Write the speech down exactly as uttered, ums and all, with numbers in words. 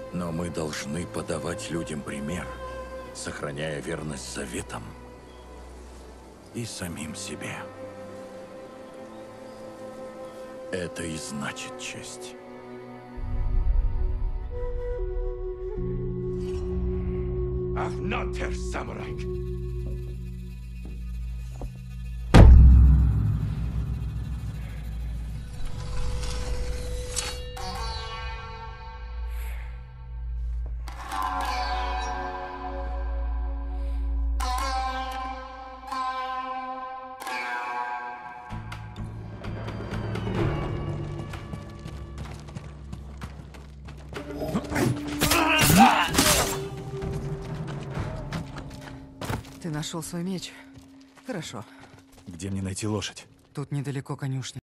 Но мы должны подавать людям пример, сохраняя верность заветам и самим себе. Это и значит честь. Ах, нотер, самурай! Ты нашел свой меч? Хорошо. Где мне найти лошадь? Тут недалеко конюшня.